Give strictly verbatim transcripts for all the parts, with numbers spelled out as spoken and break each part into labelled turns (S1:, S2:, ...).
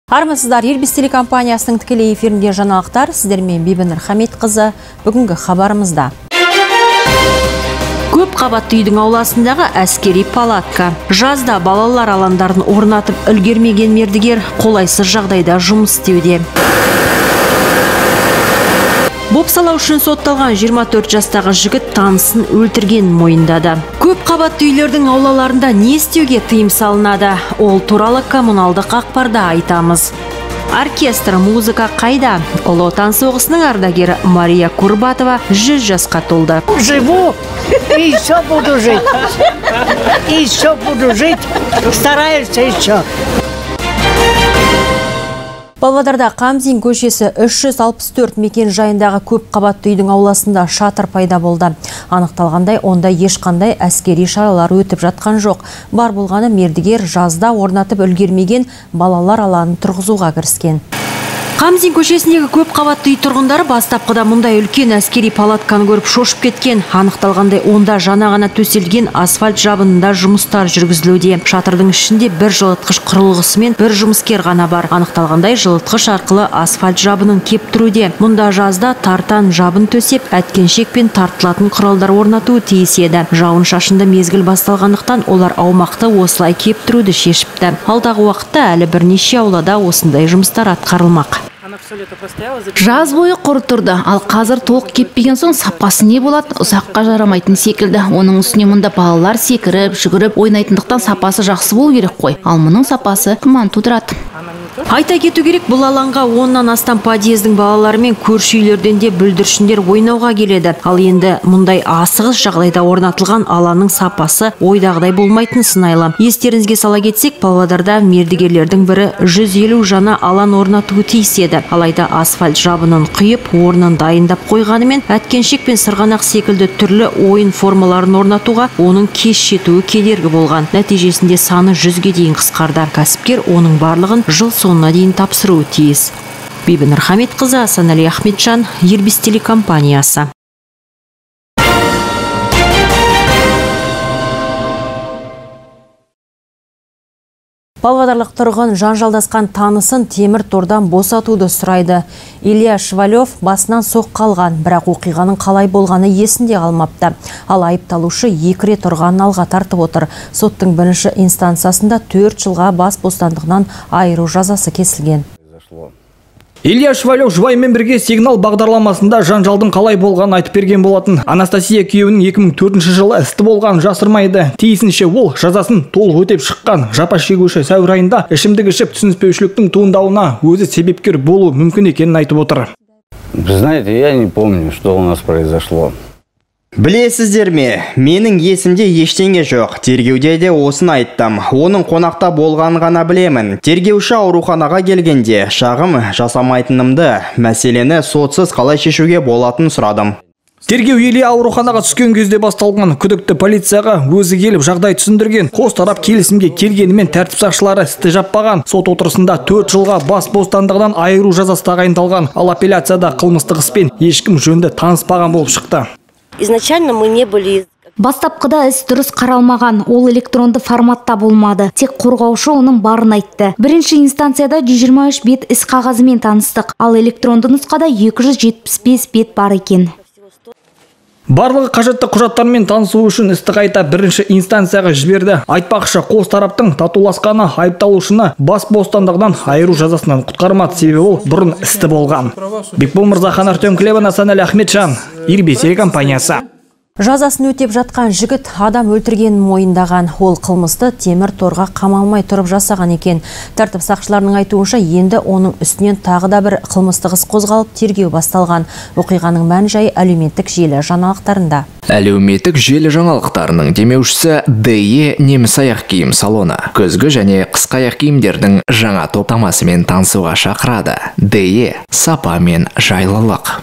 S1: Армысыздар, Елбіз телекомпаниясының тікелей эфирінде жаңалықтар. Сіздермен Бибінұр Хамитқызы. Бүгінгі хабарымызда. Көп қабатты үйдің ауласындағы әскери палатка. Жазда балалар алаңдарын орнатып үлгермеген мердігер қолайсыз жағдайда жұмыс істеуде. Бопсалау үшін сотталған жиырма төрт жастағы жігіт танысын өлтірген мойындады. Көп қабатты үйлердің аулаларында не істеуге тыйым салынады? Ол туралы коммуналдық ақпарда айтамыз. Оркестр музыка қайда? Ұлы Отан соғысының ардагері Мария Курбатова жүз жасқа толды.
S2: Живу и еще буду жить. И еще буду жить. Стараюсь еще.
S1: Павлодарда Қамзин көшесі үш жүз алпыс төрт мекен жайындағы көп қабатты үйдің ауласында шатыр пайда болды. Анықталғандай, онда ешқандай әскери шаралар өтіп жатқан жоқ. Бар болғаны мердігер жазда орнатып үлгермеген балалар алаңын тұрғызуға кіріскен. Қамзин көшесіндегі көп қабатты үй тұрғындары бастапқыда мұндай үлкен әскери палатканы көріп шошып кеткен. Анықталғандай, онда жаңа ғана төселген асфальт жабынында жұмыстар жүргізілуде. Шатырдың ішінде бір жылытқыш құрылғысы мен бір жұмыскер ғана бар. Анықталғандай, жылытқыш арқылы асфальт жабынын кептіруде. Мұнда жазда тартан жабын төсеп, әткеншек пен тартылатын құралдар орнатуы тиіс еді. Жауын шашынды мезгіл басталғандықтан олар аумақты осылай кептіруді шешіпті. Алдағы уақытта әлі бірнеше аулада осындай жұмыстар атқарылмақ.
S3: Жаз бойы құр тұрды, ал қазір толық кеппеген соң сапасы не болады? Ұсаққа жарамайтын секілді. Оның үстіне мұнда балалар секіріп, жүгіріп ойнайтындықтан сапасы жақсы болу керек қой. Ал мұның сапасы күмән тудырады.
S1: Айта кету керек, бұл алаңға оннан астам подъездің балалары мен көрші үйлерден де бүлдіршіндер ойнауға келеді. Ал енді мұндай асығыс жағдайда орнатылған алаңның сапасы ойдағыдай болмайтын сыңайлы. Естеріңізге сала кетсек, Павлодарда мердігерлердің бірі жүз елу жаңа алаң орнатуы тиіс еді. Алайда асфальт жабынын құйып, орнын дайындап қойғанымен, әткеншек пен сырғанақ секілді түрлі ойын формаларын орнатуға оның кеш жетуі кедергі болған. Нәтижесінде саны жүзге дейін қысқарды. Кәсіпкер оның барлығын жыл соңына дейін тапсыруы тиіс. Бибінұр Хамитқызы, Асанали Ахметжан, Елбіз телекомпаниясы. Павлодарлық тұрғын жанжалдасқан танысын темір тордан босатуды сұрайды. Илья Швалев басынан соқ қалған, бірақ оқиғаның қалай болғаны есінде қалмапты. Ал айыпталушы екі рет ұрғанын алға тартып отыр. Соттың бірінші инстанциясында төрт жылға бас бостандығынан айыру жазасы кесілген.
S4: Илья Швалев жұбайымен бірге сигнал бағдарламасында жанжалдың қалай болғанын айтып берген болатын. Анастасия күйеуінің екі мың төртінші жылы істі болған жасырмайды. Тиісінше ол жазасын толық өтеп шыққан. Жапа шегуші сәуір айында ішімдік ішіп түсініспеушіліктің туындауына өзі себепкер болу мүмкін екенін айтып отыр.
S5: Знаете, я не помню, что у нас произошло.
S6: Білесіздер ме, менің есімде ештеңе жоқ. Тергеуде де осын айттым. Оның қонақта болғанын ғана білемін. Тергеуші ауруханаға келгенде шағым жасамайтынымды, мәселені сотсыз қалай шешуге болатын сұрадым.
S4: Тергеу Илья ауруханаға түскен кезде басталған. Күдікті полицияға өзі келіп жағдай түсіндірген. Қос тарап келісімге келгенімен тәртіп сақшылары істі жаппаған. Сот отырысында төрт жылға бас бостандығынан айыру жазасы тағайындалған. Ал апелляцияда қылмыстық іспен ешкім жөнді таныспаған болып шықты.
S7: Изначально мы не были...
S3: Бастапқыда іс дұрыс қаралмаған, ол электронды форматта болмады. Тек қорғаушы оның барын айтты. Бірінші инстанцияда жүз жиырма үш бет іс қағазымен таныстық, ал электронды нұсқада екі жүз жетпіс бес бет бар екен.
S4: Барлығы қажетті құжаттармен танысу үшін істі қайта бірінші инстанцияға жіберді. Айтпақшы, қос тараптың татуласқаны айыпталушыны бас бостандығынан айыру жазасынан құтқармады, себебі ол бұрын істі болған. Бекбол Мырзахан, Артем Клеван, Асанали Ахметжан, Елбіз телекомпаниясы.
S1: Жазасын өтеп жатқан жігіт адам өлтіргенін мойындаған. Ол қылмысты темір торға қамалмай тұрып жасаған екен. Тәртіп сақшыларының айтуынша енді оның үстінен тағы да бір қылмыстық іс қозғалып тергеу басталған. Оқиғаның мән-жайы әлеуметтік желі жаңалықтарында.
S8: Әлеуметтік желі жаңалықтарының демеушісі Д Е неміс аяқ киім салоны. Көзгі және қысқа аяқ киімдердің жаңа топтамасымен танысуға шақырады. Д Е сапа мен жайлылық.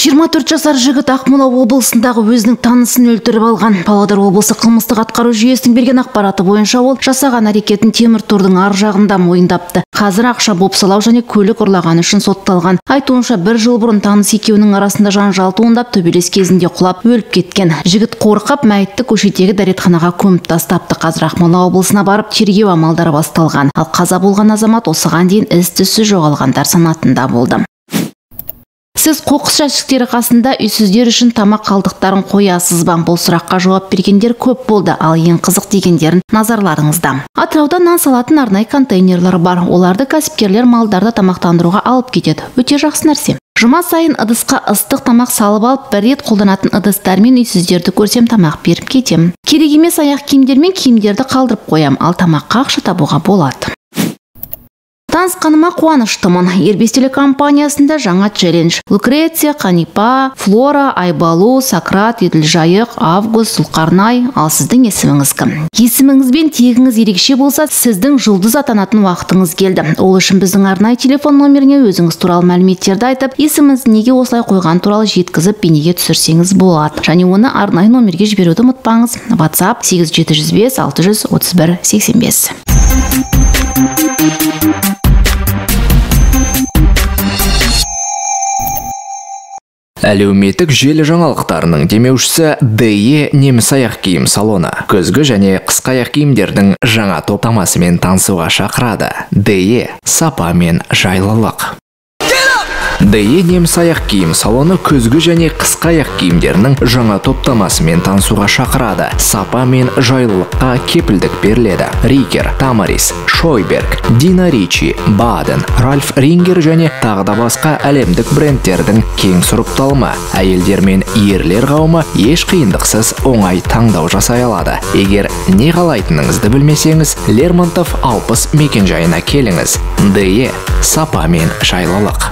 S3: жиырма төрт жасар жігіт Ақмола облысындағы өзінің танысын өлтіріп алған. Павлодар облысы қылмыстық атқару жүйесінің берген ақпараты бойынша ол жасаған әрекетін темір тордың ар жағында мойындапты. Қазір ақша бопсалау және көлік ұрлағаны үшін сотталған. Айтуынша бір жыл бұрын таныс екеуінің арасында жанжал туындап, төбелес кезінде құлап өліп кеткен. Жігіт қорқып мәйітті көшедегі дәретханаға көміп тастапты. Қазір Ақмола облысына барып тергеу амалдары басталған. Ал қаза болған азамат осыған дейін із-түзсіз жоғалғандар санатында болды. Сіз қоқыс жәшіктері қасында үйсіздер үшін тамақ қалдықтарын қоясыз ба? Бұл сұраққа жауап бергендер көп болды, ал ең қызық дегендерін назарларыңызда. Атырауда нан салатын арнайы контейнерлер бар. Оларды кәсіпкерлер малдарды тамақтандыруға алып кетеді. Өте жақсы нәрсе. Жұма сайын ыдысқа ыстық тамақ салып алып, бір рет қолданатын ыдыстармен үйсіздерді көрсем тамақ беріп кетем. Керек емес аяқ киімдер мен киімдерді қалдырып қоям, ал тамаққа ақша табуға болады. Танысқаныма қуаныштымын. Ербес телекомпаниясында жаңа челлендж. Лукреция, Қанипа, Флора, Айбалу, Сократ, Еділжайық, Август, Сұлқарнай. Ал сіздің есіміңіз кім? Есіміңіз бен тегіңіз ерекше болса, сіздің жұлдыз атанатын уақытыңыз келді. Ол үшін біздің арнайы телефон номеріне өзіңіз туралы мәліметтерді айтып, есіміңізді неге осылай қойған туралы жеткізіп бейнеге түсірсеңіз болады. Және оны арнайы номерге жіберуді ұмытпаңыз. WhatsApp сегіз жеті жүз бес алты жүз отыз бір сексен бес.
S8: Әлеуметтік желі жаңалықтарының демеушісі ДЕ неміс аяқ киім салоны. Көзгі және қысқа аяқ киімдердің жаңа топтамасымен танысуға шақырады. ДЕ сапа мен жайлылық. ДЕ неміс аяқ киім салоны көзгі және қысқа аяқ киімдерінің жаңа топтамасымен танысуға шақырады. Сапа мен жайлылыққа кепілдік беріледі. Рикер, Тамарис, Шойберг, Дина Ричи, Баден, Ральф Рингер және тағы да басқа әлемдік брендтердің кең сұрыпталымы. Әйелдер мен ерлер қауымы еш қиындықсыз оңай таңдау жасай алады. Егер не қалайтыныңызды білмесеңіз, Лермонтов алпыс мекенжайына келіңіз. ДЕ сапа мен жайлылық.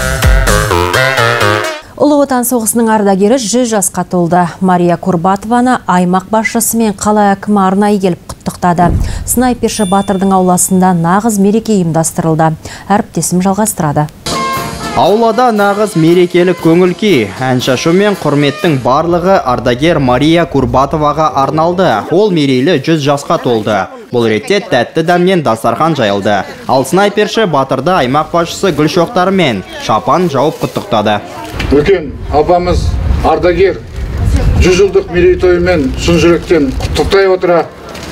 S1: Ұлы Отан соғысының ардагері жүз жасқа толды. Мария Курбатованы аймақ басшысы мен қала әкімі арнайы келіп құттықтады. Снайперші батырдың ауласында нағыз мереке ұйымдастырылды. Әріптесім жалғастырады.
S6: Аулада нағыз мерекелік көңіл күй. Ән шашу мен құрметтің барлығы ардагер Мария Курбатоваға арналды. Ол мерейлі жүз жасқа толды. Бұл ретте тәтті дәмнен дастархан жайылды. Ал снайперші батырды аймақ басшысы гүл шоқтары мен шапан жауып құттықтады.
S9: Үлкен апамыз ардагер жүз жылдық мерейтойымен шын жүректен құттықтай отыра.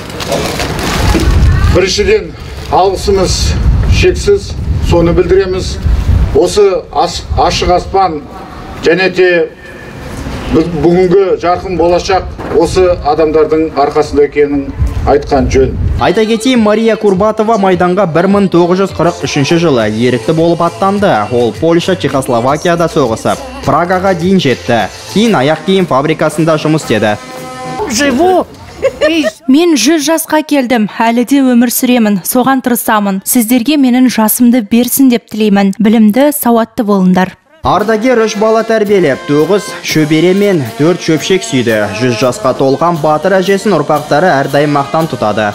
S9: Біріншіден алғысымыз шексіз, соны білдіреміз. Осы ашық аспан және де бүгінгі жарқын болашақ осы адамдардың арқасында екенін айтқан жөн.
S6: Айта кетейін, Мария Курбатова майданға бір мың тоғыз жүз қырық үшінші жылы ерікті болып аттанды. Ол Польша, Чехословакияда соғысып, Прагаға дейін жетті. Кейін аяқ киім фабрикасында жұмыс істеді.
S2: Живу!
S10: Мен жүз жасқа келдім, әлі де өмір сүремін, соған тырысамын. Сіздерге менің жасымды берсін деп тілеймін. Білімді, сауатты болыңдар.
S6: Ардагер үш бала тәрбиелеп, тоғыз шөбере мен төрт шөпшек сүйді. жүз жасқа толған батыр әжесін ұрпақтары әрдайым мақтан тұтады.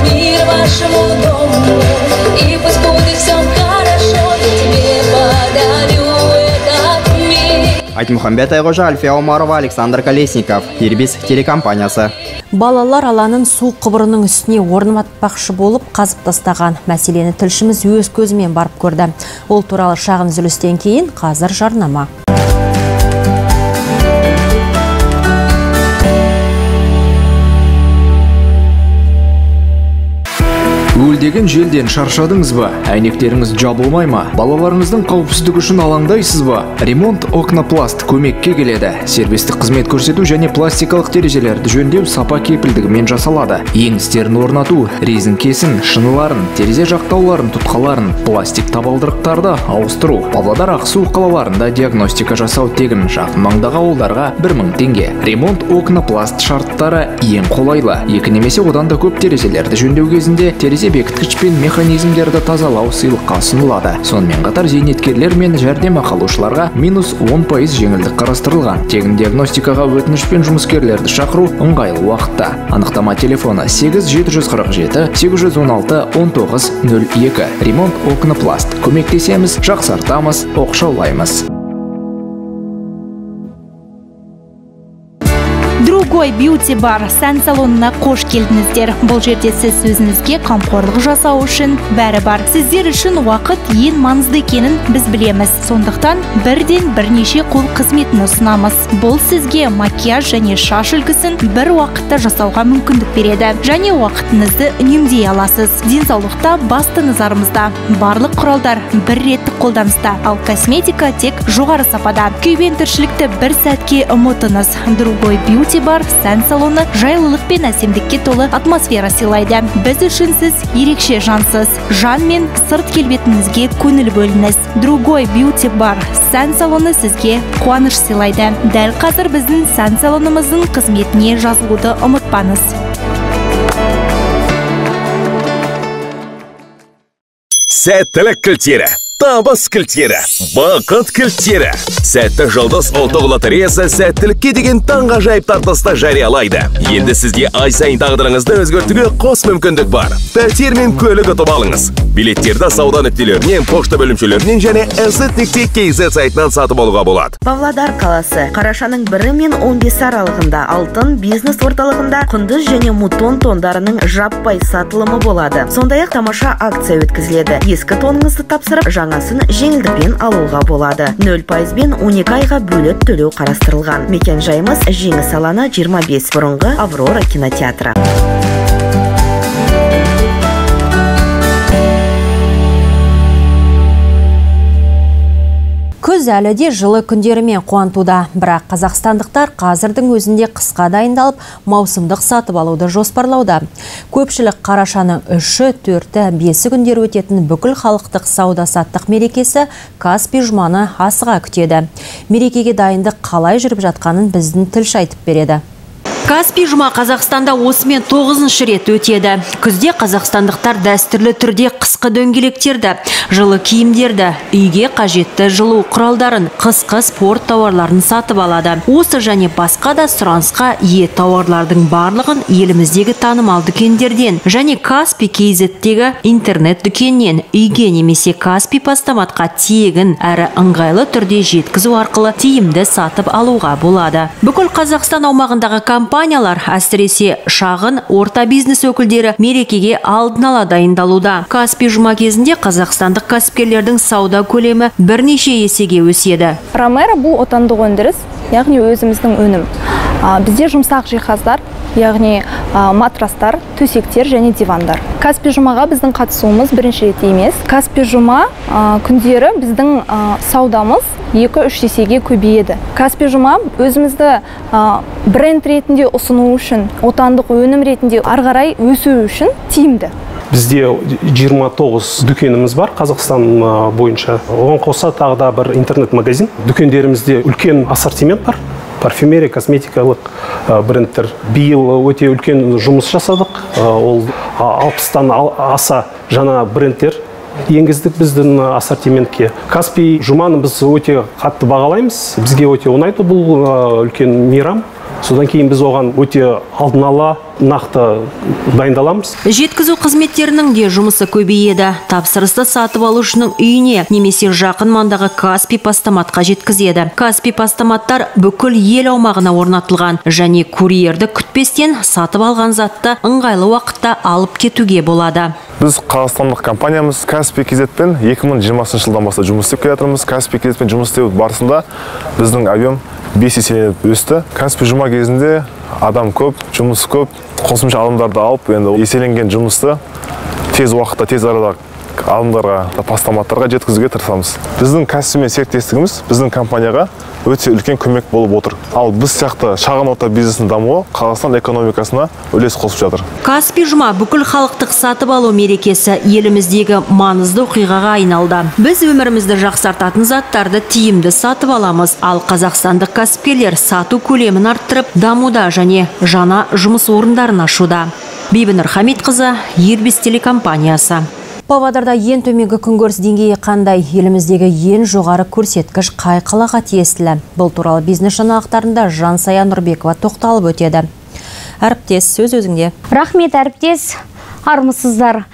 S6: Айтмұхамбет Айғожа, Альфия Омарова, Александр Колесников, Ербес телекомпаниясы.
S1: Балалар алаңын су құбырының үстіне орнатпақшы болып қазып тастаған. Мәселені тілшіміз өз көзімен барып көрді. Ол туралы шағын үзілістен кейін қазір жарнама.
S8: Өлдеген желден шаршадыңыз ба? Әйнектеріңіз жабылмай ма? Балаларыңыздың қауіпсіздігі үшін алаңдайсыз ба? Ремонт Окнопласт көмекке келеді. Сервистік қызмет көрсету және пластикалық терезелерді жөндеу сапа кепілдігімен жасалады. Еңістерін орнату, резинкесін, шыныларын, терезе жақтауларын, тұтқаларын, пластик табалдырықтарды ауыстыру. Павлодар, Ақсу қалаларында диагностика жасау тегін. Жақын маңдағы ауылдарға бір мың теңге. Ремонт Окнопласт шарттары ең қолайлы. Екі немесе одан да көп терезелерді жөндеу кезінде терезе бекіткіш пен механизмдерді тазалау сыйлыққа ұсынылады. Сонымен қатар зейнеткерлер мен жәрдемақы алушыларға минус он пайыз жеңілдік қарастырылған. Тегін диагностикаға өтініш пен жұмыскерлерді шақыру ыңғайлы уақытта. Анықтама телефоны сегіз жеті жүз қырық жеті сегіз жүз он алты он тоғыз нөл екі. Ремонт Окнопласт. Көмектесеміз, жақсартамыз, оқшаулаймыз.
S10: Другой бьюти бар сән салонына қош келдіңіздер. Бұл жерде сіз өзіңізге қамқорлық жасау үшін бәрі бар. Сіздер үшін уақыт ең маңызды екенін біз білеміз. Сондықтан бірден бірнеше қол қызметін ұсынамыз. Бұл сізге макияж және шаш үлгісін бір уақытта жасауға мүмкіндік береді. Және уақытыңызды үнемдей аласыз. Денсаулықта басты назарымызда. Барлық құралдар бір реттік қолданыста, ал косметика тек жоғары сапада. Күйбең тіршілікті бір сәтке ұмытыңыз. Другой бьюти бар сән салоны жайлылық пен әсемдікке толы атмосфера сыйлайды. Біз үшін сіз ерекше жансыз. Жан мен сырт келбетіңізге көңіл бөліңіз. Другой бьюти бар сән салоны сізге қуаныш сыйлайды. Дәл қазір біздің сән салонымыздың қызметіне жазылуды ұмытпаңыз.
S11: Сәттілік кілттері, табыс кілттері, бақыт кілттері. Сәтті жұлдыз ұлттық лотереясы сәттілікке деген таңғажайып тартысты жариялайды. Енді сізге ай сайын тағдырыңызды өзгертуге қос мүмкіндік бар. Пәтер мен көлік ұтып алыңыз. Билеттерді сауда нүктелерінен, пошта бөлімшелерінен және эсет нүкте кз сайтынан сатып алуға болады.
S12: Павлодар қаласы қарашаның бірі мен он бесі аралығында алтын бизнес орталығында құндыз және мутон тондарының жаппай сатылымы болады. Сондай-ақ тамаша акция өткізіледі. Ескі тоныңызды тапсырып, жаңасын жеңілдікпен алуға болады. нөл пайызбен он екі айға бөліп төлеу қарастырылған. Мекен жайымыз Жеңіс алаңы жиырма бес, бұрынғы Аврора кинотеатры.
S1: Күз әлі де жылы күндерімен қуантуда, бірақ қазақстандықтар қазірдің өзінде қысқа дайындалып, маусымдық сатып алуды жоспарлауда. Көпшілік қарашаның үші, төрті, бесі күндері өтетін бүкіл халықтық сауда-саттық мерекесі Каспий жұманы асыға күтеді. Мерекеге дайындық қалай жүріп жатқанын біздің тілші айтып береді. Каспий жұма Қазақстанда осымен тоғызыншы рет өтеді. Күзде қазақстандықтар дәстүрлі түрде қысқы дөңгелектерді, жылы киімдерді, үйге қажетті жылу құралдарын, қысқы спорт тауарларын сатып алады. Осы және басқа да сұранысқа ие тауарлардың барлығын еліміздегі танымал дүкендерден және Каспий кз-тегі интернет дүкеннен үйге немесе Каспий постаматқа тегін әрі ыңғайлы түрде жеткізу арқылы тиімді сатып алуға болады. Бүкіл Қазақстан аумағындағы компания Компаниялар, әсіресе шағын, орта бизнес өкілдері мерекеге алдын ала дайындалуда. Каспий жұма кезінде қазақстандық кәсіпкерлердің сауда көлемі бірнеше есеге өседі.
S13: Ромеро бұл отандық өндіріс, яғни өзіміздің өнім. Бізде жұмсақ жиһаздар, яғни матрастар, төсектер және дивандар. Каспий жұмаға біздің қатысуымыз бірінші рет емес. Каспий жұма күндері біздің саудамыз екі-үш есеге көбейеді. Каспий жұма өзімізді бренд ретінде ұсыну үшін, отандық өнім ретінде ары қарай өсу үшін тиімді.
S14: Бізде жиырма тоғыз дүкеніміз бар Қазақстан бойынша. Оған қоса тағы да бір интернет-магазин. Дүкендерімізде үлкен ассортимент бар. Парфюмерия, косметикалық брендтер. Биыл өте үлкен жұмыс жасадық. Ол алпыстан аса жаңа брендтер енгіздік біздің ассортиментке. Каспий жұманы біз өте қатты бағалаймыз. Бізге өте ұнайды бұл үлкен мейрам. Содан кейін біз оған өте алдын ала нақты дайындаламыз.
S1: Жеткізу қызметтерінің де жұмысы көбейеді. Тапсырысты сатып алушының үйіне немесе жақын маңдағы Каспий постаматқа жеткізеді. Каспий постаматтар бүкіл ел аумағына орнатылған және курьерді күтпестен сатып алған затты ыңғайлы уақытта алып кетуге болады.
S15: Біз қазақстандық компаниямыз Каспий кз-пен екі мың жиырмасыншы жылдан бастап жұмыс істеп келе жатырмыз. Каспий кз-пен жұмыс істеу барысында біздің объем бес еселеніп өсті. Каспий жұма кезінде адам көп, жұмыс көп, қосымша алымдарды алып, енді еселенген жұмысты тез уақытта, тез арада алымдарға, постаматтарға жеткізуге тырысамыз. Біздің Каспиймен серіктестігіміз біздің компанияға өте үлкен көмек болып отыр. Ал біз сияқты шағын орта бизнестің дамуы Қазақстан экономикасына үлес қосып жатыр.
S1: Каспий жұма бүкіл халықтық сатып алу мерекесі еліміздегі маңызды оқиғаға айналды. Біз өмірімізді жақсартатын заттарды тиімді сатып аламыз, ал қазақстандық кәсіпкерлер сату көлемін арттырып, дамуда және жаңа жұмыс орындарын ашуда. Бибінұр Хамитқызы, Ербес телекомпаниясы. Павлодарда ең төменгі күнкөріс деңгейі қандай? Еліміздегі ең жоғары көрсеткіш қай қалаға тиесілі? Бұл туралы бизнес жаңалықтарында Жансая Нұрбекова тоқталып өтеді. Әріптес, сөз өзіңде.
S16: Рахмет, әріптес. Армысыздар.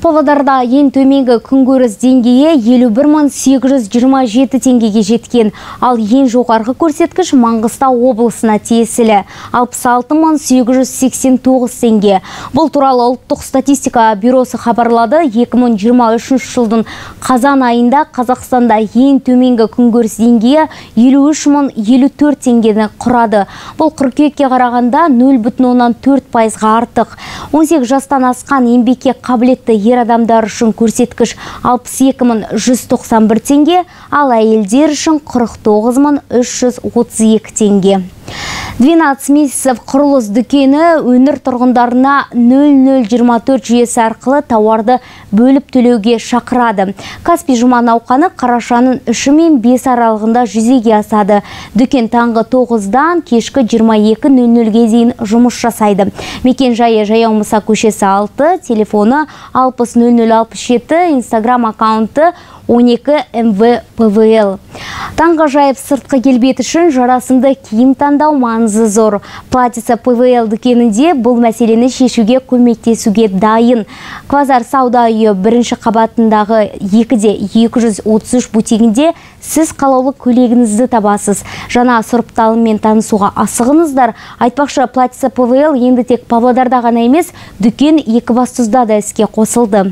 S16: Павлодарда ең төменгі күнкөріс деңгейі елу бір мың сегіз жүз жиырма жеті теңгеге жеткен, ал ең жоғарғы көрсеткіш Маңғыстау облысына тиесілі алпыс алты мың сегіз жүз сексен тоғыз теңге. Бұл туралы ұлттық статистика бюросы хабарлады. екі мың жиырма үшінші жылдың қазан айында Қазақстанда ең төменгі күнкөріс деңгейі елу үш мың елу төрт теңгені құрады. Бұл қыркүйекке қарағанда нөл бүтін оннан төрт пайызға артық. он сегіз жастан асқан еңбекке қабілетті ер адамдар үшін көрсеткіш алпыс екі мың жүз тоқсан бір теңге, ал әйелдер үшін қырық тоғыз мың үш жүз отыз екі теңге. двенадцать месяцев құрылыс дүкені өңір тұрғындарына нөл нөл жиырма төрт жүйесі арқылы тауарды бөліп төлеуге шақырады. Каспий жұма науқаны қарашаның үші мен бесі аралығында жүзеге асады. Дүкен таңғы тоғыздан кешкі жиырма екі нөл нөлге дейін жұмыс жасайды. Мекен жайы Жаяу Мұса көшесі алты, телефоны алпыс нөл нөл алпыс жеті, инстаграм аккаунты он екі эм вэ пэ вэ эл. Таңға жайып сыртқы келбет үшін жарасымды киім таңдау маңызы зор. Платица пэ вэ эл дүкенінде бұл мәселені шешуге көмектесуге дайын. Квазар сауда үйі бірінші қабатындағы екі де екі жүз отыз үш бутигінде сіз қалаулы көйлегіңізді табасыз. Жаңа сұрыпталыммен танысуға асығыңыздар. Айтпақшы, Платица пэ вэ эл енді тек Павлодарда ғана емес, дүкен Екібастұзда да іске қосылды.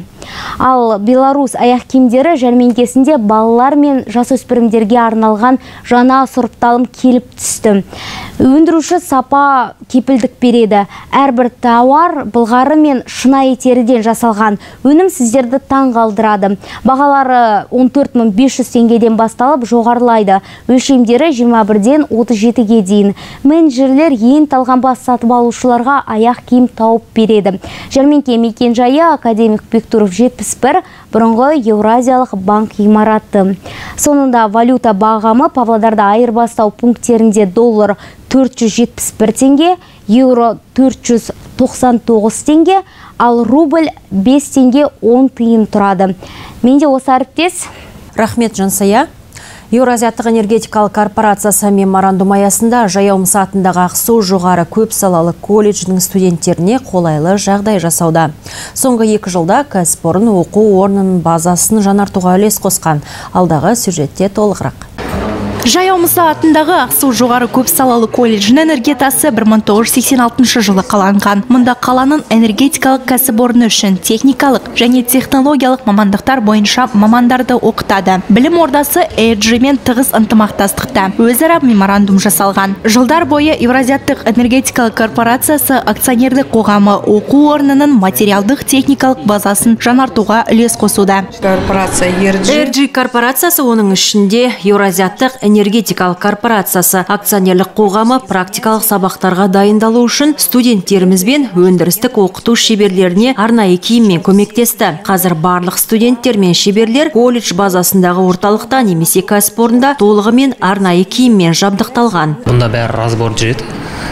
S16: Ал Беларусь аяқ киімдері жәрмеңкесінде балалар мен жасөспірімдерге арналған жаңа сұрыпталым келіп түсті. Өндіруші сапа кепілдік береді. Әрбір тауар былғары мен шынайы теріден жасалған. Өнім сіздерді таң қалдырады. Бағалары он төрт мың бес жүз теңгеден басталып жоғарылайды. Өлшемдері жиырма бірден отыз жетіге дейін. Менеджерлер ең талғанбас сатып алушыларға аяқ киім тауып береді. Жәрмеңке мекен жайы Академик Бектұров жетпіс бір, бұрынғы Еуразиялық банк ғимараты. Сонында валюта бағамы Павлодарда айырбастау пункттерінде доллар төрт жүз жетпіс бір теңге, еуро төрт жүз тоқсан тоғыз теңге, ал рубль бес теңге он тиын тұрады. Менде осы әріптес.
S1: Рахмет, Жансая. Еуразиялық энергетикалық корпорациясы меморандум аясында Жаяу Мұса атындағы Ақсу жоғары көп салалы колледждің студенттеріне қолайлы жағдай жасауда. Соңғы екі жылда кәсіпорын оқу орнының базасын жаңартуға үлес қосқан. Алдағы сюжетте толығырақ.
S10: Жаяу Мұса атындағы Ақсу жоғары көп салалы колледжінің іргетасы бір мың тоғыз жүз сексен алтыншы жылы қаланған. Мұнда қаланың энергетикалық кәсіпорны үшін техникалық және технологиялық мамандықтар бойынша мамандарды оқытады. Білім ордасы э джи мен тығыз ынтымақтастықта өзара меморандум жасалған. Жылдар бойы Еуразиялық энергетикалық корпорациясы акционерлік қоғамы оқу орнының материалдық техникалық базасын жаңартуға үлес қосуда.
S1: э джи корпорациясы оның ішінде Еуразиялық энергетикалық корпорациясы акционерлік қоғамы практикалық сабақтарға дайындалу үшін студенттеріміз бен өндірістік оқыту шеберлеріне арнайы киіммен көмектесті. Қазір барлық студенттер мен шеберлер колледж базасындағы орталықта немесе кәсіпорында толығымен арнайы киіммен жабдықталған.
S17: Бұнда бәрі разбор жүреді.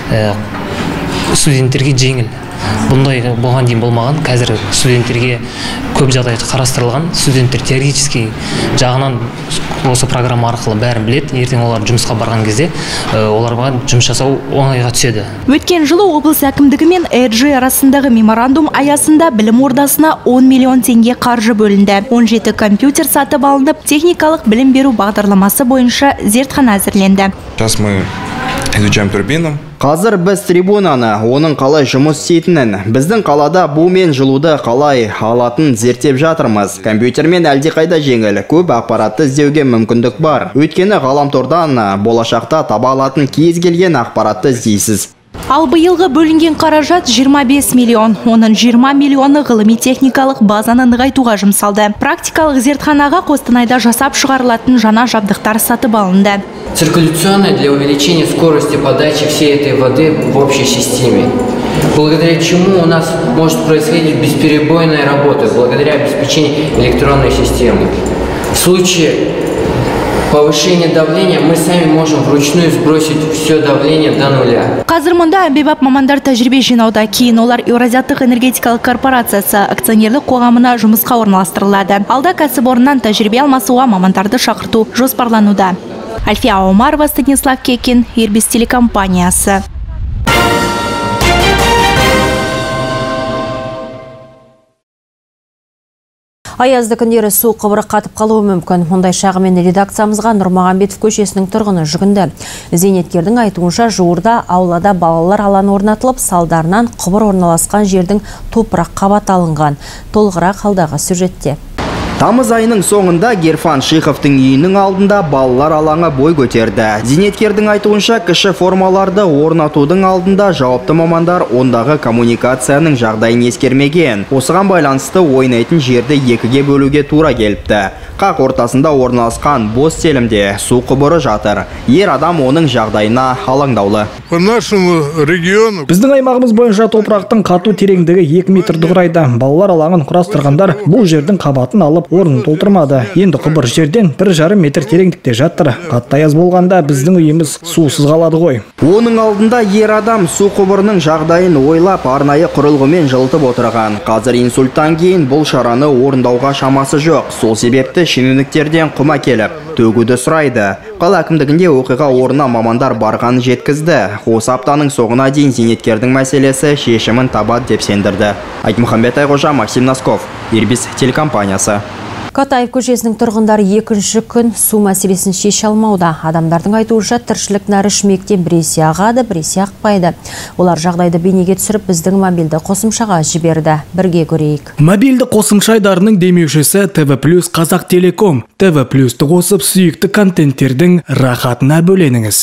S17: Студенттерге жеңіл. Бұндай болған дейін болмаған. Қазір студенттерге көп жағдай қарастырылған. Студенттер теоретически жағынан осы программа арқылы бәрін біледі. Ертең олар жұмысқа барған кезде оларға жұмыс жасау оңайға түседі.
S10: Өткен жылы облыс әкімдігі мен э джи арасындағы меморандум аясында білім ордасына он миллион теңге қаржы бөлінді. он жеті компьютер сатып алынып, техникалық білім беру бағдарламасы бойынша зертхана әзірленді.
S18: Сейчас мы изучаем турбину.
S6: Қазір біз трибунаны, оның қалай жұмыс істейтінін, біздің қалада бу мен жылуды қалай алатын зерттеп жатырмыз. Компьютермен әлдеқайда жеңіл, көп ақпаратты іздеуге мүмкіндік бар. Өйткені ғаламтордан болашақта таба алатын кез келген ақпаратты іздейсіз.
S10: Ал биылғы бөлінген қаражат жиырма бес миллион. Оның жиырма миллионы ғылыми техникалық базаны нығайтуға жұмсалды. Практикалық зертханаға Қостанайда жасап шығарылатын жаңа жабдықтар сатып алынды.
S19: Циркуляционная для увеличения скорости подачи всей этой воды в общей системе. Благодаря чему у нас может происходить бесперебойная работа, благодаря обеспечению электронной системы. В случае повышения давления мы сами можем вручную сбросить все давление до нуля.
S10: Қазір мұнда әмбебап мамандар тәжірибе жинауда. Кейін олар Еуразиялық энергетикалық корпорациясы акционерлік қоғамына жұмысқа орналастырылады. Алда кәсіпорыннан тәжірибе алмасуға мамандарды шақырту жоспарлануда. Альфия Омарова, Станислав Кекин, Ирбис телекомпаниясы.
S1: Аязды күндері су құбыры қатып қалуы мүмкін. Мұндай шағымен редакциямызға Нұрмағамбетов көшесінің тұрғыны жүгінді. Зейнеткердің айтуынша жуырда аулада балалар алаңы орнатылып, салдарынан құбыр орналасқан жердің топырақ қабат алынған. Толығырақ алдағы сюжетте.
S6: Тамыз айының соңында Герфан Шиховтың үйінің алдында балалар алаңы бой көтерді. Зейнеткердің айтуынша кіші формаларды орнатудың алдында жауапты мамандар ондағы коммуникацияның жағдайын ескермеген. Осыған байланысты ойнайтын жерді екіге бөлуге тура келіпті. Қақ ортасында орналасқан бос телімде су құбыры жатыр. Ер адам оның жағдайына алаңдаулы.
S9: По нашему региону
S4: біздің аймағымыз бойынша топырақтың қату тереңдігі екі метрді құрайды. Балалар алаңын құрастырғандар бұл жердің қабатын алып орнын толтырмады. Енді құбыр жерден бір жарым метр тереңдікте жатыр. Қатты аяз болғанда біздің үйіміз сусыз қалады ғой.
S6: Оның алдында ер адам су құбырының жағдайын ойлап арнайы құрылғымен жылытып отырған. Қазір инсульттан кейін бұл шараны орындауға шамасы жоқ. Сол себепті шенеуніктерден құма келіп төгуді сұрайды. Қала әкімдігінде оқиға орнына мамандар барғанын жеткізді. Осы аптаның соңына дейін зейнеткердің мәселесі шешімін табады деп сендірді. Айтмұхамбет Айғожа, Максим Носков, Ирбис телекомпаниясы.
S1: Катаев көшесінің тұрғындары екінші күн су мәселесін шеше алмауда. Адамдардың айтуынша тіршілік нәрі шүмектен біресе ағады, біресе ақпайды. Олар жағдайды бейнеге түсіріп біздің мобильді қосымшаға жіберді. Бірге көрейік.
S4: Мобильді қосымша айдарының демеушісі тэ вэ плюс Қазақ Телеком. тэ вэ плюсті қосып сүйікті контенттердің рахатына бөленіңіз.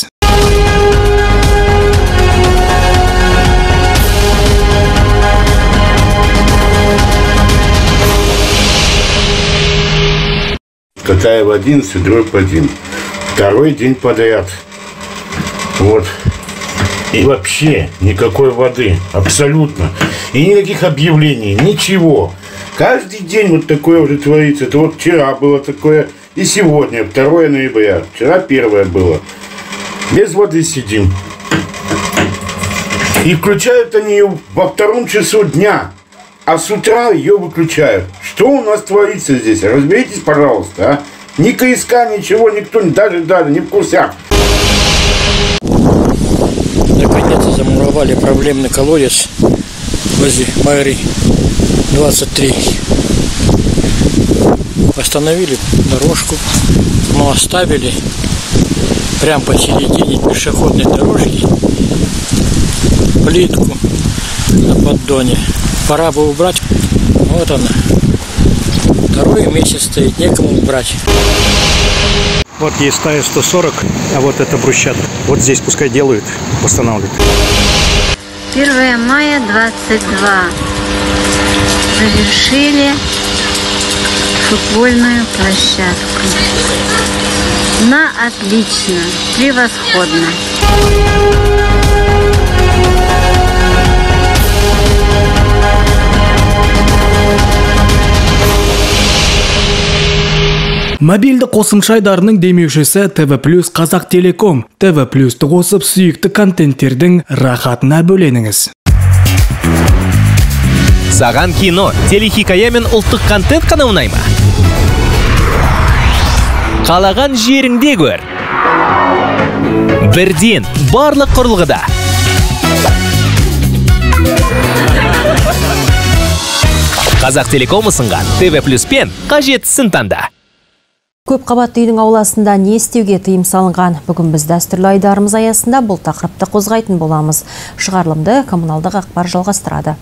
S20: Катаев одиннадцать, дробь один. Второй день подряд. Вот. И вообще никакой воды. Абсолютно. И никаких объявлений. Ничего. Каждый день вот такое уже творится. Это вот вчера было такое. И сегодня, второе ноября. Вчера первое было. Без воды сидим. И включают они ее во втором часу дня. А с утра ее выключают. Что у нас творится здесь? Разберитесь, пожалуйста. А? Ни КСК, ничего, никто даже, даже не в курсах.
S21: Наконец-то замуровали проблемный колодец возле мэрии двадцать три. Восстановили дорожку, но оставили прямо посередине пешеходной дорожки плитку на поддоне. Пора бы убрать. Вот она. Второй месяц стоит, некому убрать.
S14: Вот есть стая сто сорок, а вот это брусчатка. Вот здесь пускай делают, восстанавливают.
S22: первое мая двадцать два. Завершили футбольную площадку. На отлично, превосходно.
S4: Мобильді қосымша айдарының демеушісі тэ вэ плюс Қазақ Телеком. тэ вэ плюсті қосып сүйікті контенттердің рахатына бөленіңіз.
S23: Саған кино, телехикая мен ұлттық контент қана ұнай ма? Қалаған жеріңде көр. Бірден барлық құрылғыда. Қазақ Телеком ұсынған тэ вэ плюс пен қажеттісін таңда.
S1: Көп қабатты үйдің ауласында не істеуге тыйым салынған? Бүгін біз дәстүрлі айдарымыз аясында бұл тақырыпты қозғайтын боламыз. Шығарылымды коммуналдық ақпар жалғастырады.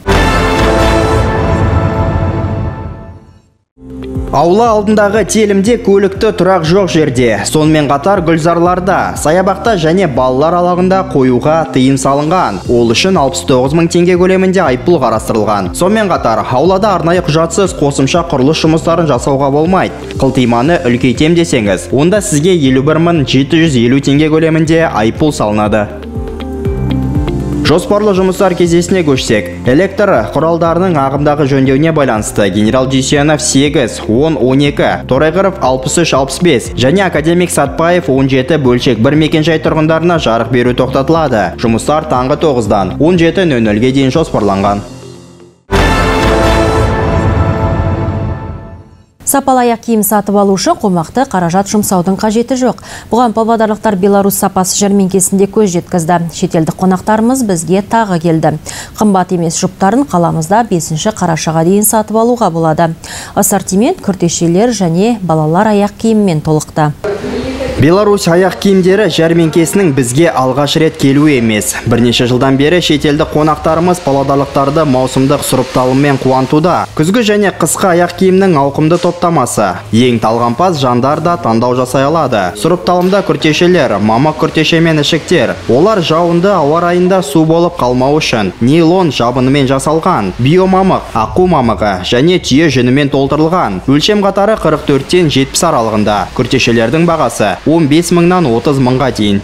S6: Аула алдындағы телімде көлікті тұрақ жоқ жерде, сонымен қатар гүлзарларда, саябақта және балалар алағында қоюға тыйым салынған. Ол үшін алпыс тоғыз мың теңге көлемінде айыппұл қарастырылған. Сонымен қатар, аулада арнайы құжатсыз қосымша құрылыс жұмыстарын жасауға болмайды. Қылтиманы үлкейтем десеңіз, онда сізге елу бір мың жеті жүз елу теңге көлемінде айыппұл салынады. Жоспарлы жұмыстар кезесіне көшсек, электр құралдарының ағымдағы жөндеуіне байланысты генерал Дүйсенов сегіз, он, он екі, Торайғыров алпыс үш, алпыс бес және академик Сатпаев он жеті бөлшек бір мекенжай тұрғындарына жарық беру тоқтатылады. Жұмыстар таңғы тоғыздан он жеті нөл нөлге дейін жоспарланған.
S1: Сапалы аяқ киім сатып алу үшін қомақты қаражат жұмсаудың қажеті жоқ. Бұған павлодарлықтар Беларусь сапасы жәрмеңкесінде көз жеткізді. Шетелдік қонақтарымыз бізге тағы келді. Қымбат емес жұптарын қаламызда бесінші қарашаға дейін сатып алуға болады. Ассортимент күртешелер және балалар аяқ киіммен толықты.
S6: Беларусь аяқ киімдері жәрмеңкесінің бізге алғаш рет келуі емес. Бірнеше жылдан бері шетелдік қонақтарымыз павлодарлықтарды маусымдық сұрыпталыммен қуантуда. Күзгі және қысқы аяқ киімнің ауқымды топтамасы. Ең талғампаз жандар да таңдау жасай алады. Сұрыпталымда күртешелер, мамық күртеше мен ішіктер. Олар жауынды ауа райында су болып қалмау үшін нейлон жабынымен жасалған. Биомамық, аққу мамығы және түйе жүнімен толтырылған. Өлшем қатары қырық төрттен жетпіс аралығында. Күртешелердің бағасы он бес мыңнан отыз мыңға дейін.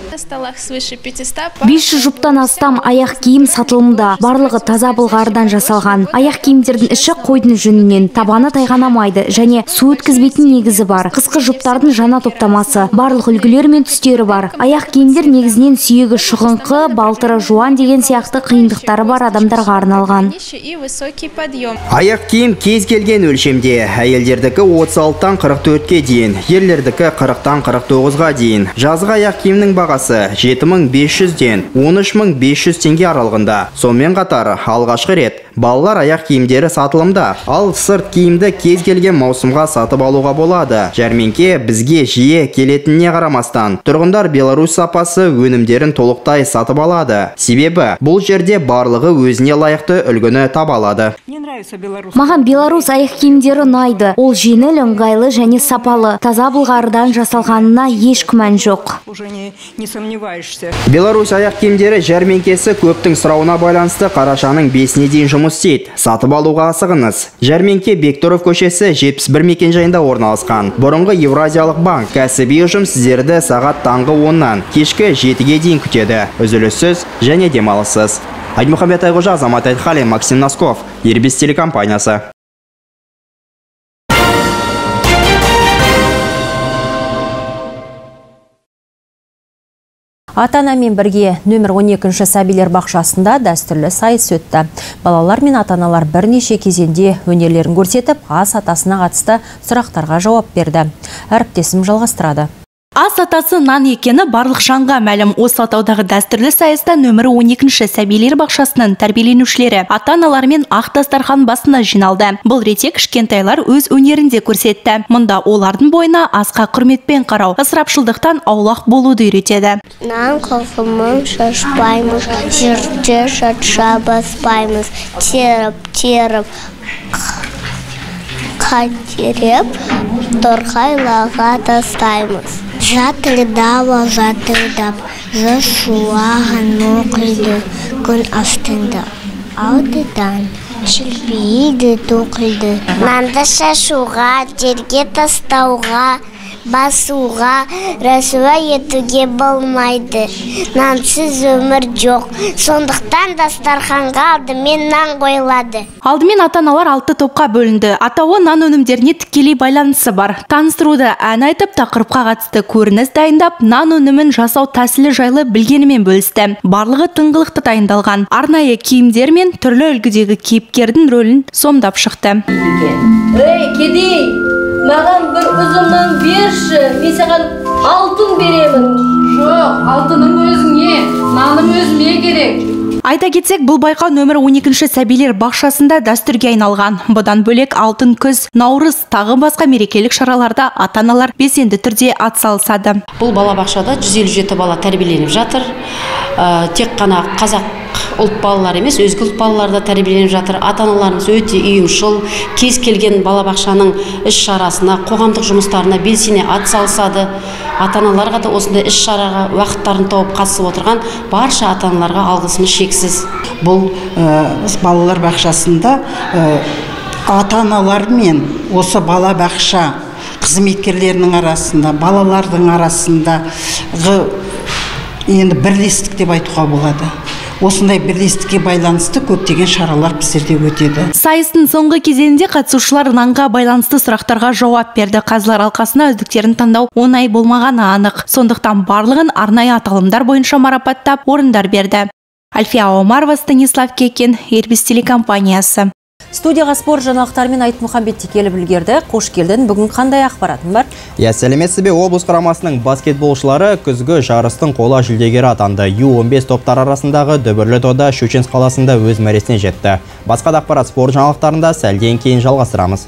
S16: бес жүз жұптан астам аяқ киім сатылымда. Барлығы таза былғарыдан жасалған. Аяқ киімдердің іші қойдың жүнінен, табаны тайғанамайды және су өткізбейтін негізі бар. Қысқы жұптардың жаңа топтамасы, барлық үлгілер мен түстері бар. Аяқ киімдер негізінен сүйегі шығыңқы, балтыры жуан деген сияқты қиындықтары бар адамдарға арналған.
S6: Аяқ киім кез келген өлшемде. Әйелдердікі отыз алтыдан қырық төртке дейін, ерлердікі қырықтан қырық тоғызға дейін. Жазғы аяқ киімнің бағасы жеті мың бес жүзден он үш мың бес жүз теңге аралығында. Сонымен қатар алғашқы рет балалар аяқ киімдері сатылымда. Ал сырт киімді кез келген маусымға сатып алуға болады. Жәрмеңке бізге жиі келетініне қарамастан, тұрғындар Беларусь сапасы өнімдерін толықтай сатып алады. Себебі бұл жерде барлығы өзіне лайықты үлгіні таба алады.
S16: Маған Беларусь аяқ киімдері ұнайды. Ол жеңіл, ыңғайлы және сапалы. Таза былғарыдан жасалғанына еш күмән жоқ.
S6: Беларусь аяқ киімдері жәрмеңкесі көптің сұрауына байланысты қарашаның бесіне дейін жұмыс істейді. Сатып алуға асығыңыз. Жәрмеңке Бектұров көшесі жетпіс бір мекенжайында орналасқан. Бұрынғы Евразиялық банк кәсіби ұжым сіздерді сағат таңғы оннан кешкі жетіге дейін күтеді. Үзіліссіз және демалыссыз. Айтмұхамбет Айғожа, Азамат Айтхалин, Максим Носков, Ирбис телекомпаниясы.
S1: Ата-анамен бірге нөмір он екінші сәбилер бақшасында дәстүрлі сайыс өтті. Балалар мен ата-аналар бірнеше кезеңде өнерлерін көрсетіп, ас атасына қатысты сұрақтарға жауап берді. Әріптесім жалғастырады.
S10: Ас атасы нан екені барлық жанға мәлім. Осы атаудағы дәстүрлі сайыста нөмірі он екінші сәбилер бақшасының тәрбиеленушілері ата-аналар мен ақ дастархан басына жиналды. Бұл ретте кішкентайлар өз өнерінде көрсетті. Мұнда олардың бойына асқа құрметпен қарау, ысырапшылдықтан аулақ болуды үйретеді.
S3: Нан қылқымын шашпаймыз, жерде шатша баспаймыз, теріп-теріп қатереп, торғайлаға тастаймыз. Жатырдава жатырдап, зашуаған оқиды күн астында. Алдыдан шілбейді тоқиды. Нанды шашуға, жерге тастауға, басуға, рәсуа етуге болмайды. Нансыз өмір жоқ. Сондықтан дастарханға алдымен нан қойылады.
S10: Алдымен ата-аналар алты топқа бөлінді. Атауы нан өнімдеріне тікелей байланысы бар. Таныстыруды ән айтып, тақырыпқа қатысты көрініс дайындап, нан өнімін жасау тәсілі жайлы білгенімен бөлісті. Барлығы тыңғылықты дайындалған. Арнайы киімдер мен түрлі үлгідегі кейіпкердің рөлін сомдап шықты.
S5: Ей, кедей! Маған бір ұзымнан берші, мен саған алтын беремін.
S7: Жоқ, алтының өзіңе, наным өзіме керек.
S10: Айта кетсек, бұл байқау нөмірі он екінші сәбилер бақшасында дәстүрге айналған. Бұдан бөлек алтын күз, наурыз, тағы басқа мерекелік шараларда ата-аналар белсенді түрде атсалысады.
S24: Бұл бала бақшада жүз елу жеті бала тәрбиеленіп жатыр. Тек қана қазақ ұлт балалар емес, өзге ұлт балалар да тәрбиеленіп жатыр. Ата-аналарымыз өте үйімшіл, кез келген балабақшаның іс шарасына, қоғамдық жұмыстарына белсене атсалысады. Ата-аналарға да осындай іс шараға уақыттарын тауып қатысып отырған барша ата-аналарға алғысымыз шексіз.
S25: Бұл балалар бақшасында ата-аналар мен осы бала бақша қызметкерлерінің арасында, балалардың арасында енді бірлестік деп айтуға болады. Осындай бірлестікке байланысты көптеген шаралар біздерде өтеді.
S10: Сайыстың соңғы кезеңінде қатысушылар нанға байланысты сұрақтарға жауап берді. Қазылар алқасына үздіктерін таңдау оңай болмағаны анық. Сондықтан барлығын арнайы аталымдар бойынша марапаттап, орындар берді. Альфия Омарова, Станислав Кекин, Ирбис телекомпаниясы.
S1: Студияға спорт жаңалықтарымен Айт Мұхамбетте келіп үлгерді. Қош келдің. Бүгін қандай ақпаратың бар?
S6: Я сәлеметсіз бе, облыс құрамасының баскетболшылары күзгі жарыстың қола жүлдегері атанды. ю он бес топтар арасындағы дүбірлі дода Щучинск қаласында өз мәресіне жетті. Басқа да ақпарат спорт жаңалықтарында сәлден кейін жалғастырамыз.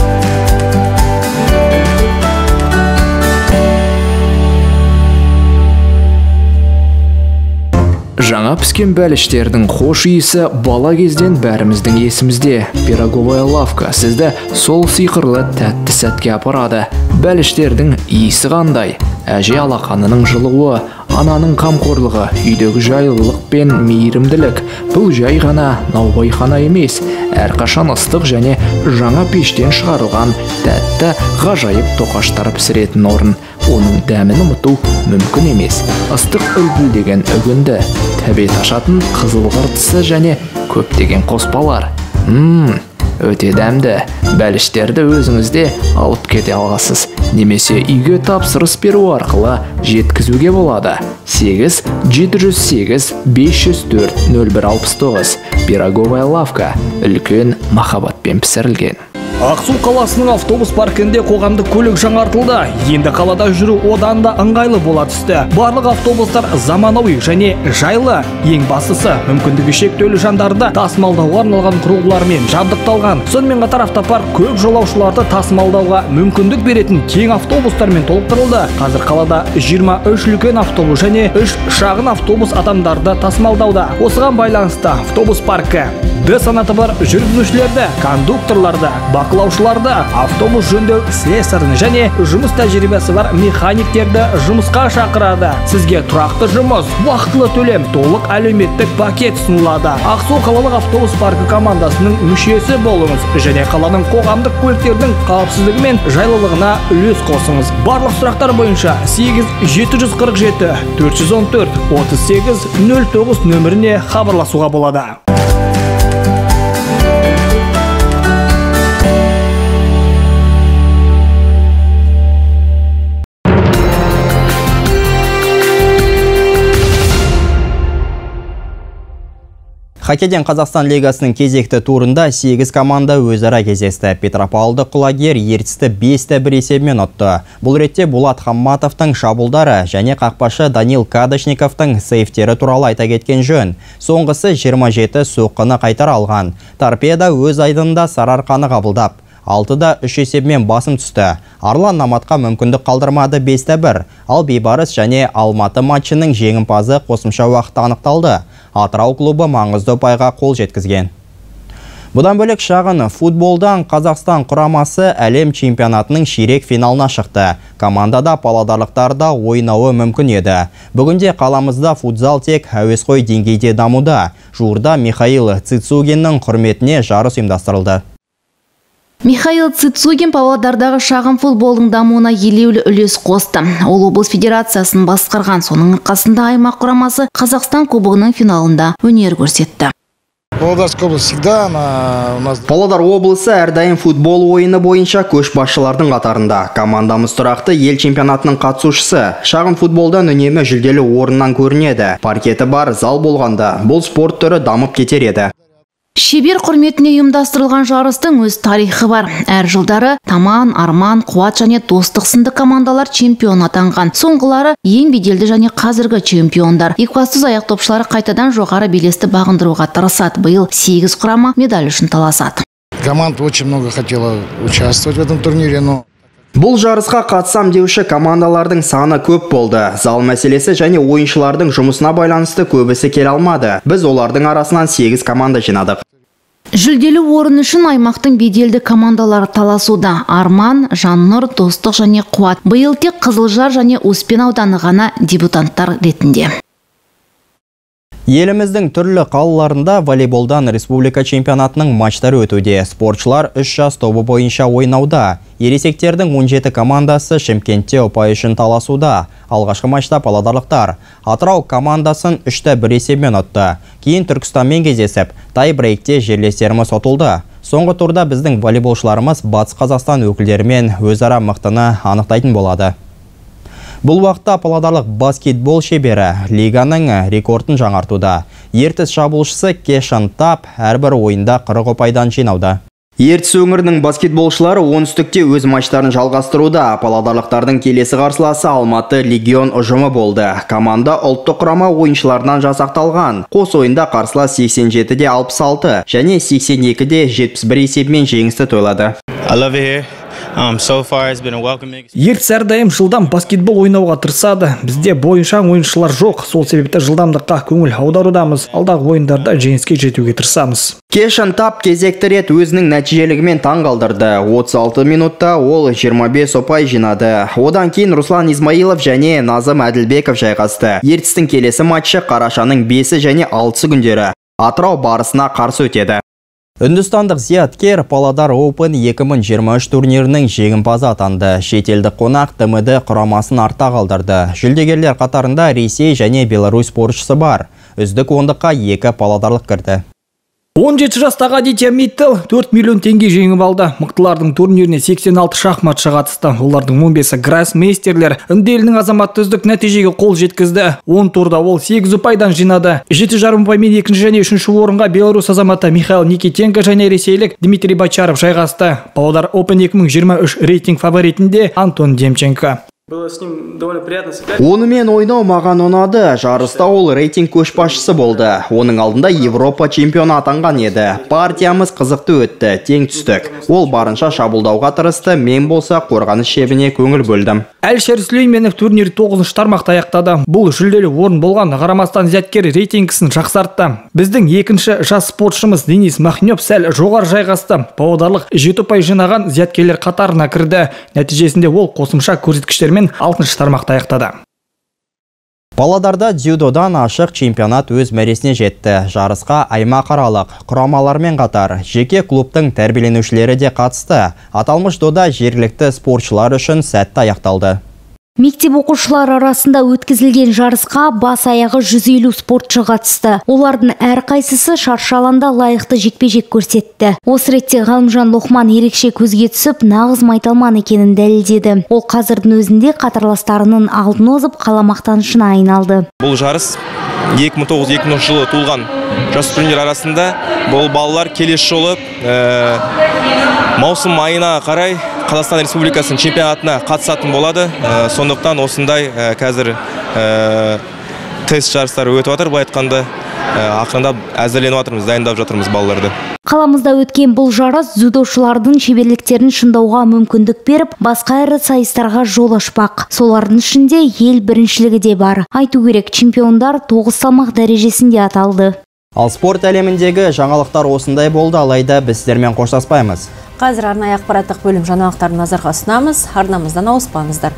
S2: Жаңа піскен бәліштердің хош иісі бала кезден бәріміздің есімізде. Пироговая лавка сізді сол сиқырлы тәтті сәтке апарады. Бәліштердің иісі қандай? Әже алақанының жылуы, ананың қамқорлығы, үйдегі жайлылық пен мейірімділік. Бұл жай ғана наубайхана емес, әрқашан ыстық және жаңа пештен шығарылған тәтті ғажайып тоқаштар пісіретін орын. Оның дәмін ұмыту мүмкін емес. Ыстық үлпілдеген үгінді, тәбет ашатын қызыл қыртысы және көптеген қоспалар. Ммм, өте дәмді. Бәліштерді өзіңізде алып кете аласыз. Немесе үйге тапсырыс беру арқылы жеткізуге болады. сегіз жеті жүз сегіз бес жүз төрт нөл бір алпыс тоғыз. Пироговая лавка. Үлкен махаббатпен пісірілген.
S4: Ақсу қаласының автобус паркінде қоғамдық көлік жаңартылды. Енді қалада жүру одан да ыңғайлы бола түсті. Барлық автобустар заманауи және жайлы. Ең бастысы, мүмкіндігі шектеулі жандарды тасымалдауға арналған құрылғылармен жабдықталған. Сонымен қатар автопарк көп жолаушыларды тасымалдауға мүмкіндік беретін кең автобустармен толықтырылды. Қазір қалада жиырма үш үлкен автобус және үш шағын автобус адамдарды тасымалдауда. Осыған байланысты автобус паркі Д санаты бар жүргізушілерді, кондукторларды, бақылаушыларды, автобус жөндеу слесарін және жұмыс тәжірибесі бар механиктерді жұмысқа шақырады. Сізге тұрақты жұмыс, уақытылы төлем, толық әлеуметтік пакет ұсынылады. Ақсу қалалық автобус паркі командасының мүшесі болыңыз және қаланың қоғамдық көліктердің қауіпсіздігі мен жайлылығына үлес қосыңыз. Барлық сұрақтар бойынша сегіз жеті жүз қырық жеті төрт жүз он төрт отыз сегіз нөл тоғыз нөміріне хабарласуға болады.
S6: Хоккейден Қазақстан лигасының кезекті турында сегіз команда өзара кездесті. Петропавлды құлагер ертісті бес те бір есебімен ұтты. Бұл ретте Болат Хамматовтың шабуылдары және қақпашы Данил Кадышниковтың сейфтері туралы айта кеткен жөн. Соңғысы жиырма жеті соққыны қайтара алған. Торпедо өз айдынында Сарыарқаны қабылдап, алтыда үш есебімен басым түсті. Арлан Наматқа мүмкіндік қалдырмады бес те бір. Ал Бейбарыс және Алматы матчының жеңімпазы қосымша уақытта анықталды. Атырау клубы маңызды ұпайға қол жеткізген. Бұдан бөлек шағын футболдан Қазақстан құрамасы әлем чемпионатының ширек финалына шықты. Командада павлодарлықтарда ойнауы мүмкін еді. Бүгінде қаламызда футзал тек әуесқой деңгейде дамуда. Жуырда Михаил Цицугиннің құрметіне жарыс ұйымдастырылды.
S10: Михаил Цицугин Павлодардағы шағын футболдың дамуына елеулі үлес қосты. Ол облыс федерациясын басқарған, соның арқасында аймақ құрамасы Қазақстан кубогының финалында өнер көрсетті.
S6: Павлодар облысы әрдайым футбол ойыны бойынша көшбасшылардың қатарында. Командамыз тұрақты ел чемпионатының қатысушысы. Шағын футболдан үнемі жүлделі орыннан көрінеді. Паркеті бар зал болғанда бұл спорт түрі дамып кетер еді.
S10: Шебер құрметіне ұйымдастырылған жарыстың өз тарихы бар. Әр жылдары Таман, Арман, Қуат және Достық сынды командалар чемпион атанған. Соңғылары ең беделді және қазіргі чемпиондар. Екібастұз аяқ топшылары қайтадан жоғары белесті бағындыруға тырысады. Биыл сегіз құрама медаль үшін таласады.
S8: Команда очень много хотела участвовать в этом турнире, но
S6: Бұл жарысқа қатысам деуші командалардың саны көп болды. Зал мәселесі және ойыншылардың жұмысына байланысты көбісі келе алмады. Біз олардың арасынан сегіз команда жинадық.
S10: Жүлделі орын үшін аймақтың беделді командалары таласуда. Арман, Жаннұр, Достық және Қуат. Биыл тек Қызылжар және Успен ауданы ғана дебютанттар ретінде.
S6: Еліміздің түрлі қалаларында волейболдан республика чемпионатының матчтары өтуде. Спортшылар үш жас тобы бойынша ойнауда. Ересектердің он жеті командасы Шымкентте ұпай үшін таласуда. Алғашқы матчта павлодарлықтар Атырау командасын үш те бір есебімен ұтты. Кейін Түркістанмен кездесіп, тай-брейкте жерлестеріміз ұтылды. Соңғы турда біздің волейболшыларымыз Батыс Қазақстан өкілдерімен өзара мықтыны анықтайтын болады. Бұл уақытта павлодарлық баскетбол шебері лиганың рекордын жаңартуда. Ертіс шабуылшысы Кешан Тап әрбір ойында қырық ұпайдан жинауда. Ертіс өңірінің баскетболшылары оңтүстікте өз матчтарын жалғастыруда. Павлодарлықтардың келесі қарсыласы Алматы Легион ұжымы болды. Команда ұлттық құрама ойыншыларынан жасақталған. Қос ойында қарсылас сексен жетіде алпыс алты және сексен екіде жетпіс бір есебімен жеңісті тойлады.
S4: Ертіс әрдайым жылдам баскетбол ойнауға тырысады. Бізде бойынша ойыншылар жоқ. Сол себепті жылдамдыққа көңіл аударудамыз. Алдағы ойындарда жеңіске жетуге тырысамыз.
S6: Кешан Тап кезекті рет өзінің нәтижелігімен таң қалдырды. отыз алты минутта ол жиырма бес ұпай жинады. Одан кейін Руслан Измаилов және Назым Әділбеков жайғасты. Ертістің келесі матчы қарашаның бесі және алтысы күндері Атырау Барысына қарсы өтеді. Үндістандық зияткер Павлодар Open екі мың жиырма үш турнирінің жеңімпазы атанды. Шетелдік қонақ Т М Д құрамасын артта қалдырды. Жүлдегерлер қатарында Ресей және Беларусь спортшысы бар. Үздік ондыққа екі павлодарлық кірді.
S4: он жеті жастағы Адитя Миттл төрт миллион теңге жеңіп алды. Мықтылардың турниріне сексен алты шахматшы қатысты. Олардың он бесі гроссмейстерлер. Үнделінің азаматы үздік нәтижеге қол жеткізді. он турда ол сегіз ұпайдан жинады. жеті жарым ұпаймен екінші және үшінші орынға Беларусь азаматы Михаил Никитенко және ресейлік Дмитрий Бочаров жайғасты. Павлодар Open екі мың жиырма үш рейтинг фаворитінде Антон Демченко.
S6: Онымен ойнау маған ұнады. Жарыста ол рейтинг көшбасшысы болды. Оның алдында Европа чемпионы атанған еді. Партиямыз қызықты өтті, тең түстік. Ол барынша шабуылдауға тырысты, мен болса қорғаныс шебіне көңіл бөлдім.
S4: Әлішер Сүлейменов турнир тоғызыншы тармақта аяқтады. Бұл жүлделі орын болған қарамастан зияткер рейтингісін жақсартты. Біздің екінші жас спортшымыз Денис Махнёв сәл жоғары жайғасты. Павлодарлық жеті ұпай жинаған зияткерлер қатарына кірді. Нәтижесінде ол қосымша көрсеткіштермен алтыншы тармақта аяқтады.
S6: Павлодарда дзюдодан ашық чемпионат өз мәресіне жетті. Жарысқа аймақаралық құрамалармен қатар жеке клубтың тәрбиеленушілері де қатысты. Аталмыш дода жергілікті спортшылар үшін сәтті аяқталды.
S16: Мектеп оқушылар арасында өткізілген жарысқа бас аяғы жүз елу спортшы қатысты. Олардың әрқайсысы шаршы алаңда лайықты жекпе-жек көрсетті. Осы ретте Ғалымжан Лохман ерекше көзге түсіп, нағыз майталман екенін дәлелдеді. Ол қазірдің өзінде қатарластарының алдын озып, қала мақтанышына айналды.
S11: Бұл жарыс екі мың тоғыз екі мың жылы туылған жасөспірімдер арасында. Бұл балалар келесі жолы маусым айына қарай Қазақстан Республикасының чемпионатына қатысатын болады. Сондықтан осындай қазір тест жарыстары өтіп жатыр. Былай айтқанда ақырындап әзірленіп жатырмыз, дайындап жатырмыз балаларды.
S16: Қаламызда өткен бұл жарыс дзюдошылардың шеберліктерін шыңдауға мүмкіндік беріп, басқа ірі сайыстарға жол ашпақ. Солардың ішінде ел біріншілігі де бар. Айту керек, чемпиондар тоғыз салмақ дәрежесінде аталды.
S6: Ал спорт әлеміндегі жаңалықтар осындай болды, алайда біз сіздермен қоштаспаймыз.
S1: Қазір арнайы ақпараттық бөлім жаңалықтарын назарға ұсынамыз. Арнамыздан ауыспаңыздар.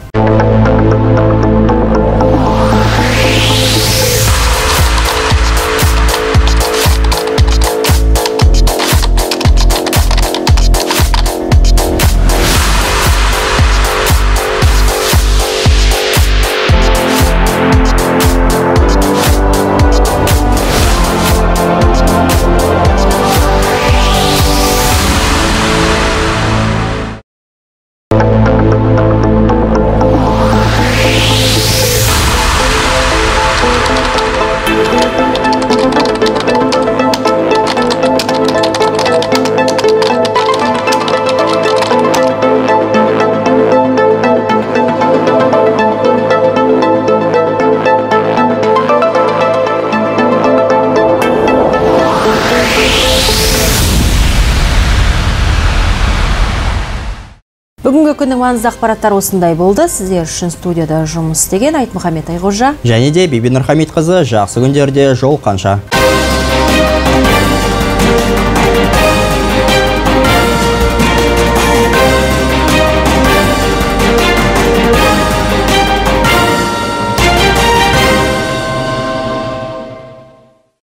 S1: Бүгінгі күннің маңызды ақпараттар осындай болды. Сіздер үшін студияда жұмыс істеген Айтмұхамед Айғожа
S6: және де Бибинұр Хамитқызы. Жақсы күндерде жолыққанша.